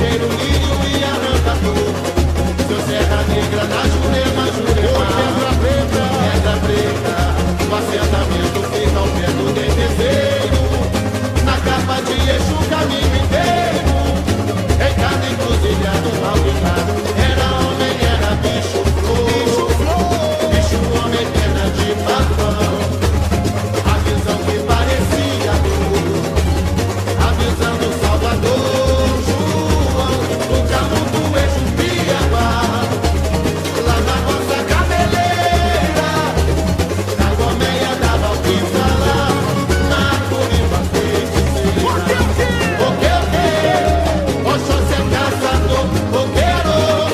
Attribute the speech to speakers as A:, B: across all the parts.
A: flecheiro, lírio e arranca-toco. Seu Serra Negra na Jurema, Jurema. Pedra preta, o assentamento fica ao pé do dentezeiro. Na capa de Exu, o caminho inteiro. Em cada encruzilhada, um alvinado. Era homem, era bicho flor. Bicho homem, pena de papão. A visão que parecia dor, avisando Salvador, João, o caminho do Exu Piabá. Lá na nossa cabeleira, na colmeia da Valpisa lá, na Corimba feiticeira. O que? Oxóssi é caçador, roqueiro.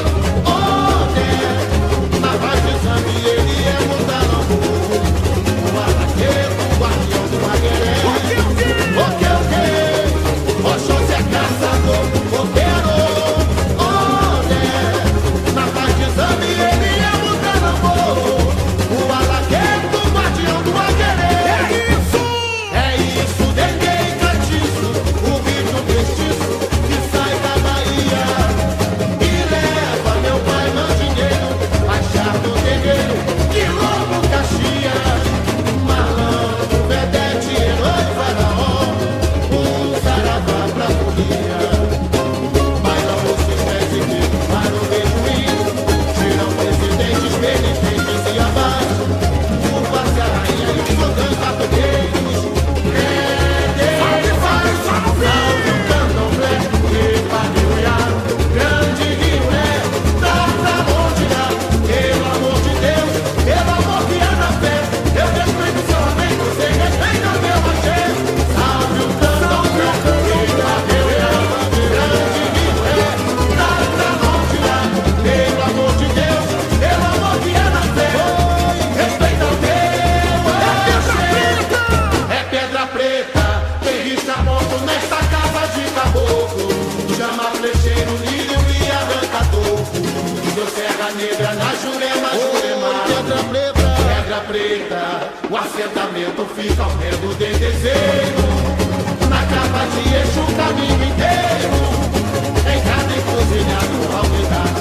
A: Onde? Na paz de Zambi ele é mudarambu. O araqueiro, o guardião do Magueré. O que? Oxóssi é caçador, roqueiro. Onde? Na paz de Zambi ele é mudarambu. O araqueiro, o guardião do Magueré. É isso, dengue e catiço, o bicho mestiço que sai da Bahia e leva meu pai mandinheiro, Machado Guerreiro, Quilombo, Caxias, malandro, vedete, herói, faraó, saravá pra folia. Bailam os pés e ficam para o rejuízo, tiram presidentes, penitentes e abaixo, curva-se a rainha e os sultãs batuqueiros. Salve o candomblé, Ipanema, grande Rio é, Tartamontina, pelo amor de Deus, pelo amor que há na fé, eu respeito seu amém, você respeita o meu axé. Salve o candomblé, Ipanema, grande Rio é, Tartamontina, pelo amor de Deus, pelo amor que há na fé, respeita o meu axé. É pedra preta, quem risca morto nesta casa de caboclo. Chama flecheiro, lírio e arranca-toco. Seu Serra Negra na Jurema, Jurema. Pedra preta, o assentamento fica ao pé do dentezeiro. Na capa de Exu, o caminho inteiro. Em cada encruzilhada, um alvidado.